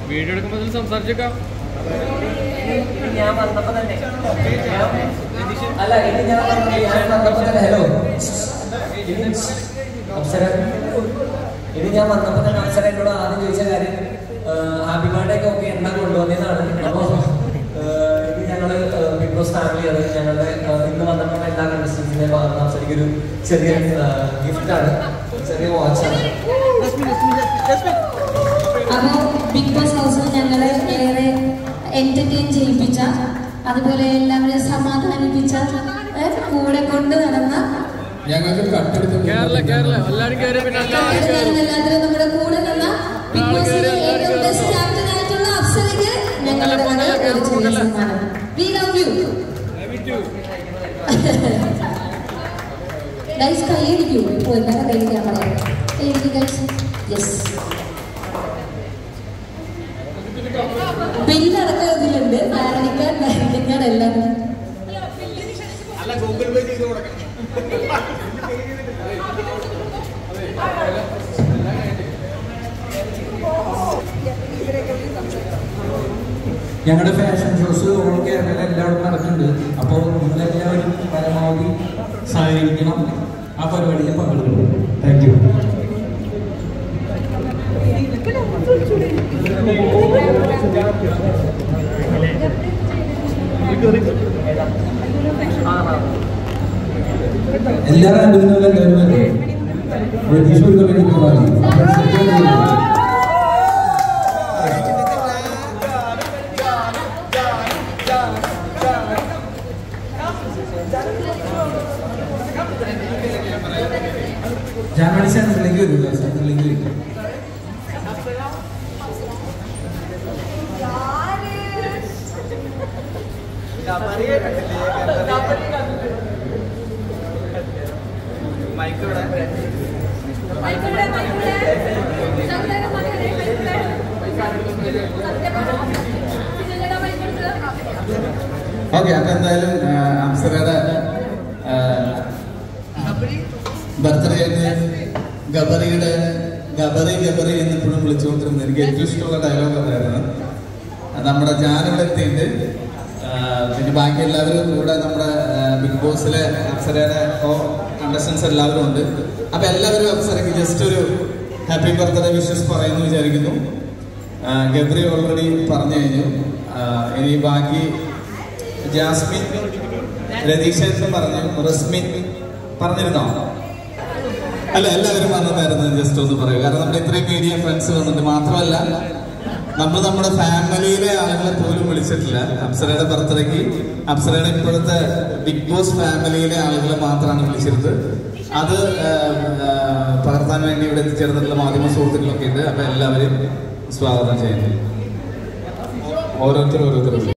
Video എടുക്കുമ്പോൾ സംസാരിച്ചേക്കാം. ഞാൻ വന്നപ്പോ തന്നെ അല്ല ഇത് ഞാൻ വന്നപ്പോ തന്നെ ഹലോ അപ്സര ഇത് ഞാൻ വന്നപ്പോ തന്നെ അപ്സര എന്നോട് ആദ്യം ചോദിച്ച കാര്യം ഹാപ്പി ബർത്ത്ഡേ ഒക്കെ ഓക്കെ എന്താ കൊണ്ടുവന്നതാണ്. അപ്പൊ ഇത് ഞങ്ങള് ബിഗ് ബോസ് ഫാമിലി അത് ഞങ്ങളുടെ ഇന്ന് വന്നപ്പോൾ എല്ലാ കണ്ടസ്റ്റൻസിനെ ഭാഗത്ത് അപ്സരയ്ക്കൊരു ചെറിയ ഗിഫ്റ്റാണ്, ചെറിയ വാച്ചാണ്. അപ്പോൾ ബിഗ് ബോസ് ഹൗസ് ഞങ്ങളെ ഏറെ എന്റർടൈൻ ചെയ്യിപ്പിച്ച, അതുപോലെ എല്ലാവരെയും സമാധാനിപ്പിച്ച, കൂടെ കൊണ്ട് നടന്ന എല്ലാത്തിനും നമ്മുടെ കൂടെ നിന്ന ബിഗ് ബോസിലെ ഏറ്റവും ബെസ്റ്റ് ക്യാപ്റ്റൻ ആയിട്ടുള്ള അപ്സരയ്ക്ക് ഞങ്ങളുടെ സമ്മാനം. We love you guys. കൈയടിക്കൂ ഇപ്പോൾ എല്ലാവരും കൈയടിക്കാൻ പറയാം. കൈയടിക്കൂ ഗൈസ്. യെസ്, ബില്ലടക്കം ഇതിലുണ്ട്. നാരണിക്കാൻ എല്ലാം ഞങ്ങളുടെ ഫാഷൻ ഷോസ് ഓൾ കേരളയിൽ എല്ലായിടത്തും നടക്കുന്നുണ്ട്. അപ്പോൾ നിങ്ങളെല്ലാവരും പരമാവധി സഹകരിക്കണം, ആ പരിപാടിയിൽ പങ്കെടുക്കണം. Thank you. എല്ലാ റാങ്കുകളും എല്ലാവരും ജാനുവരി സെൻറ്ററിലേക്ക് വരില്ല, സെൻറ്ററിലേക്ക് വരും. ഓക്കെ, അപ്പൊ എന്തായാലും അപ്സരയുടെ ബർത്ത്ഡേ ഗബറിയുടെ ഗബറി എന്നിപ്പോഴും വിളിച്ചുകൊണ്ടിരുന്നത് എനിക്ക് ഏറ്റവും ഇഷ്ടമുള്ള ഡയലോഗ് ഉണ്ടായിരുന്നു. നമ്മുടെ ജാനിവിടെ എത്തിയിട്ട് പിന്നെ ബാക്കി എല്ലാവരും ഇവിടെ നമ്മുടെ ബിഗ് ബോസിലെ അപ്സരയുടെ കണ്ടസ്റ്റൻസ് എല്ലാവരും ഉണ്ട്. അപ്പൊ എല്ലാവരും അപ്സരയ്ക്ക് ജസ്റ്റ് ഒരു ഹാപ്പി ബർത്ത്ഡേ വിഷസ് പറയുന്നു വിചാരിക്കുന്നു. ഗബ്രി ഓൾറെഡി പറഞ്ഞു കഴിഞ്ഞു. ഇനി ബാക്കി ജാസ്മിൻ, രതീഷേട്ടൻ പറഞ്ഞു, റസ്മിൻ പറഞ്ഞിരുന്നോ? അല്ല, എല്ലാവരും വന്നതായിരുന്നു. ജസ്റ്റ് ഒന്ന് പറയൂ, കാരണം നമ്മുടെ ഇത്രയും മീഡിയ ഫ്രണ്ട്സ് വന്നിട്ട് മാത്രമല്ല നമ്മൾ നമ്മുടെ ഫാമിലിയിലെ ആളുകളെ പോലും വിളിച്ചിട്ടില്ല. അപ്സരയുടെ ബർത്ത്ഡേക്ക് അപ്സരയുടെ ഇപ്പോഴത്തെ ബിഗ് ബോസ് ഫാമിലിയിലെ ആളുകളെ മാത്രമാണ് വിളിച്ചിരുന്നത്. അത് പകർത്താൻ വേണ്ടി ഇവിടെ എത്തിച്ചേർന്നിട്ടുള്ള മാധ്യമ സുഹൃത്തുക്കളൊക്കെ ഉണ്ട്. അപ്പൊ എല്ലാവരും സ്വാഗതം ചെയ്യുന്നു. ഓരോരുത്തരും